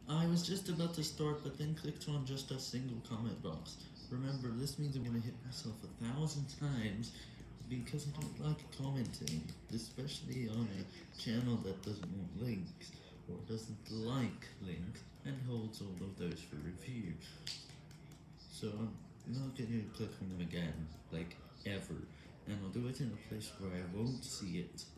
I was just about to start, but then clicked on just a single comment box. Remember, this means I'm gonna hit myself 1,000 times because I don't like commenting, especially on a channel that doesn't want links, or doesn't like links, and holds all of those for review. So I'm not gonna click on them again, like, ever, and I'll do it in a place where I won't see it.